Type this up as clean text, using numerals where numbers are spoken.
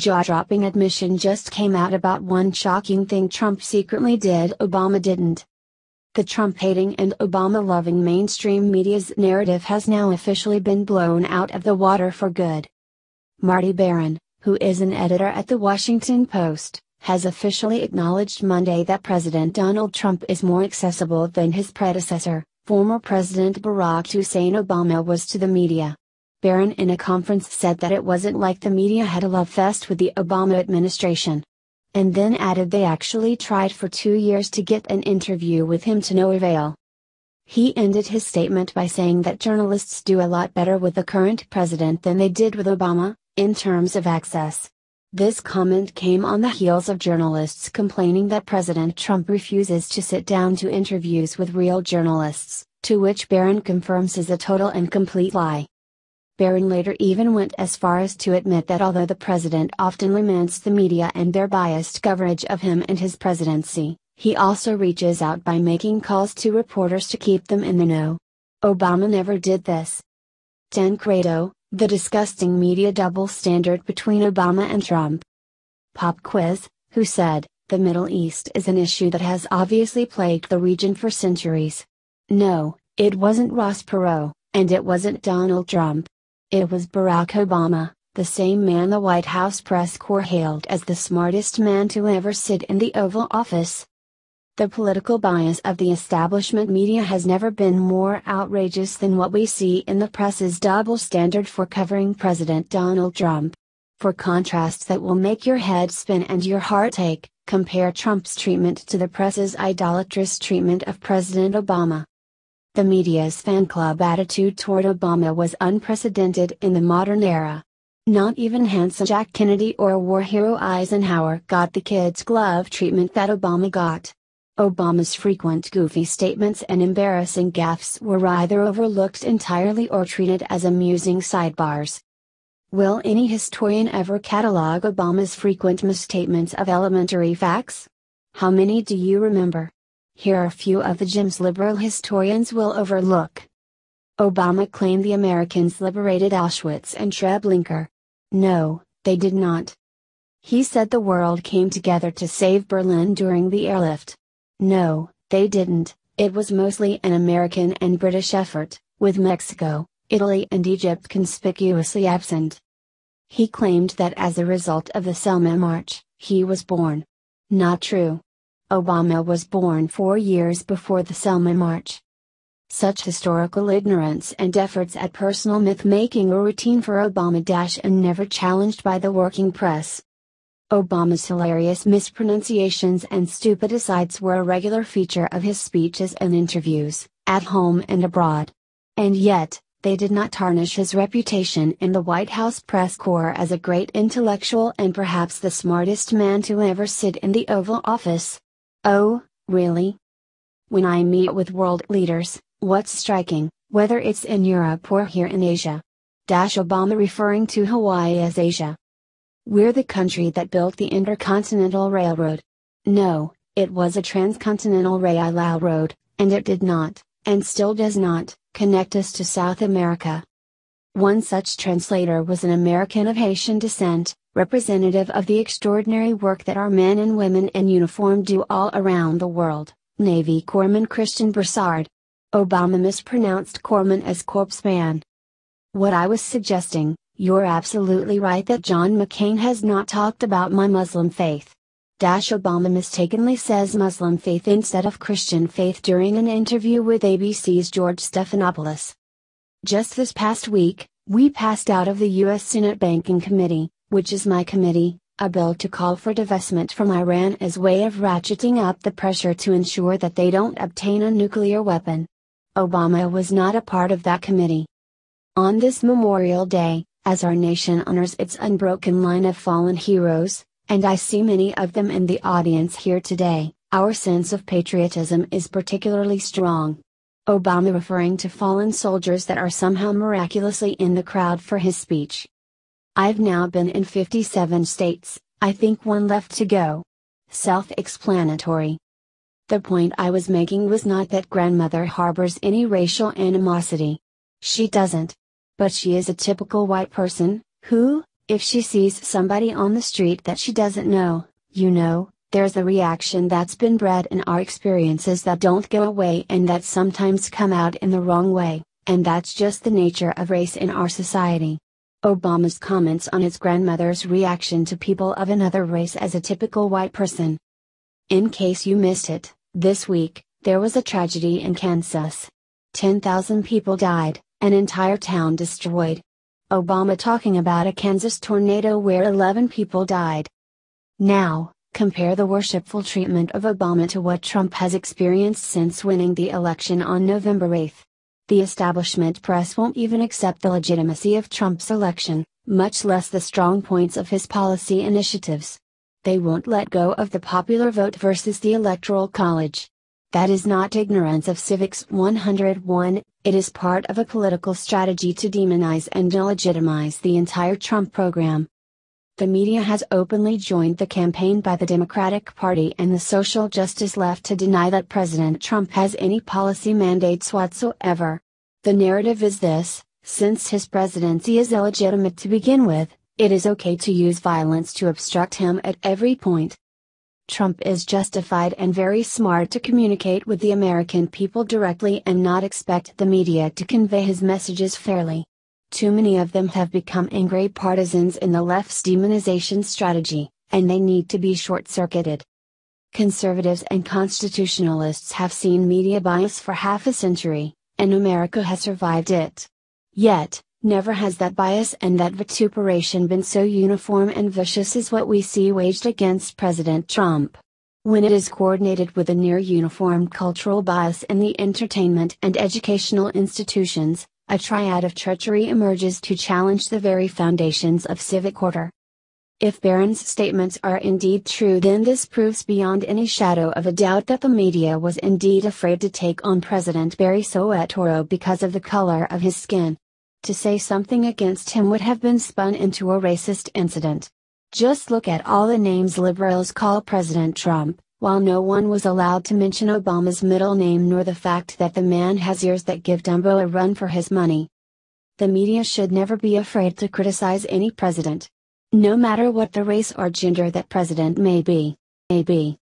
jaw-dropping admission just came out about one shocking thing Trump secretly did Obama didn't. The Trump-hating and Obama-loving mainstream media's narrative has now officially been blown out of the water for good. Marty Baron, who is an editor at The Washington Post, has officially acknowledged Monday that President Donald Trump is more accessible than his predecessor, former President Barack Hussein Obama was to the media. Barron in a conference said that it wasn't like the media had a love fest with the Obama administration. And then added they actually tried for 2 years to get an interview with him to no avail. He ended his statement by saying that journalists do a lot better with the current president than they did with Obama, in terms of access. This comment came on the heels of journalists complaining that President Trump refuses to sit down to interviews with real journalists, to which Barron confirms is a total and complete lie. Barron later even went as far as to admit that although the president often laments the media and their biased coverage of him and his presidency, he also reaches out by making calls to reporters to keep them in the know. Obama never did this. Tancredo, the disgusting media double standard between Obama and Trump. Pop quiz, who said, the Middle East is an issue that has obviously plagued the region for centuries. No, it wasn't Ross Perot, and it wasn't Donald Trump. It was Barack Obama, the same man the White House press corps hailed as the smartest man to ever sit in the Oval Office. The political bias of the establishment media has never been more outrageous than what we see in the press's double standard for covering President Donald Trump. For contrasts that will make your head spin and your heart ache, compare Trump's treatment to the press's idolatrous treatment of President Obama. The media's fan club attitude toward Obama was unprecedented in the modern era. Not even handsome Jack Kennedy or war hero Eisenhower got the kid's glove treatment that Obama got. Obama's frequent goofy statements and embarrassing gaffes were either overlooked entirely or treated as amusing sidebars. Will any historian ever catalog Obama's frequent misstatements of elementary facts? How many do you remember? Here are a few of the gems liberal historians will overlook. Obama claimed the Americans liberated Auschwitz and Treblinka. No, they did not. He said the world came together to save Berlin during the airlift. No, they didn't. It was mostly an American and British effort, with Mexico, Italy and Egypt conspicuously absent. He claimed that as a result of the Selma March, he was born. Not true. Obama was born 4 years before the Selma March. Such historical ignorance and efforts at personal myth-making are routine for Obama and never challenged by the working press. Obama's hilarious mispronunciations and stupid asides were a regular feature of his speeches and interviews, at home and abroad. And yet, they did not tarnish his reputation in the White House press corps as a great intellectual and perhaps the smartest man to ever sit in the Oval Office. Oh, really? When I meet with world leaders, what's striking, whether it's in Europe or here in Asia? Obama referring to Hawaii as Asia. We're the country that built the Intercontinental Railroad. No, it was a transcontinental railroad, and it did not, and still does not, connect us to South America. One such translator was an American of Haitian descent, representative of the extraordinary work that our men and women in uniform do all around the world, Navy Corpsman Christian Broussard. Obama mispronounced corpsman as corpsman. What I was suggesting, you're absolutely right that John McCain has not talked about my Muslim faith. Obama mistakenly says Muslim faith instead of Christian faith during an interview with ABC's George Stephanopoulos. Just this past week, we passed out of the U.S. Senate Banking Committee, which is my committee, a bill to call for divestment from Iran as way of ratcheting up the pressure to ensure that they don't obtain a nuclear weapon. Obama was not a part of that committee. On this Memorial Day, as our nation honors its unbroken line of fallen heroes, and I see many of them in the audience here today, our sense of patriotism is particularly strong. Obama referring to fallen soldiers that are somehow miraculously in the crowd for his speech. I've now been in 57 states, I think one left to go. Self-explanatory. The point I was making was not that grandmother harbors any racial animosity. She doesn't. But she is a typical white person, who, If she sees somebody on the street that she doesn't know, there's a reaction that's been bred in our experiences that don't go away and that sometimes come out in the wrong way, and that's just the nature of race in our society. Obama's comments on his grandmother's reaction to people of another race as a typical white person. In case you missed it, this week, there was a tragedy in Kansas. 10,000 people died, an entire town destroyed. Obama talking about a Kansas tornado where 11 people died. Now, compare the worshipful treatment of Obama to what Trump has experienced since winning the election on November 8. The establishment press won't even accept the legitimacy of Trump's election, much less the strong points of his policy initiatives. They won't let go of the popular vote versus the Electoral College. That is not ignorance of Civics 101, it is part of a political strategy to demonize and delegitimize the entire Trump program. The media has openly joined the campaign by the Democratic Party and the social justice left to deny that President Trump has any policy mandates whatsoever. The narrative is this: since his presidency is illegitimate to begin with, it is okay to use violence to obstruct him at every point. Trump is justified and very smart to communicate with the American people directly and not expect the media to convey his messages fairly. Too many of them have become angry partisans in the left's demonization strategy, and they need to be short-circuited. Conservatives and constitutionalists have seen media bias for half a century, and America has survived it. Yet, never has that bias and that vituperation been so uniform and vicious as what we see waged against President Trump. When it is coordinated with a near-uniform cultural bias in the entertainment and educational institutions, a triad of treachery emerges to challenge the very foundations of civic order. If Barron's statements are indeed true, then this proves beyond any shadow of a doubt that the media was indeed afraid to take on President Barry Soetoro because of the color of his skin. To say something against him would have been spun into a racist incident. Just look at all the names liberals call President Trump, while no one was allowed to mention Obama's middle name nor the fact that the man has ears that give Dumbo a run for his money. The media should never be afraid to criticize any president. No matter what the race or gender that president may be.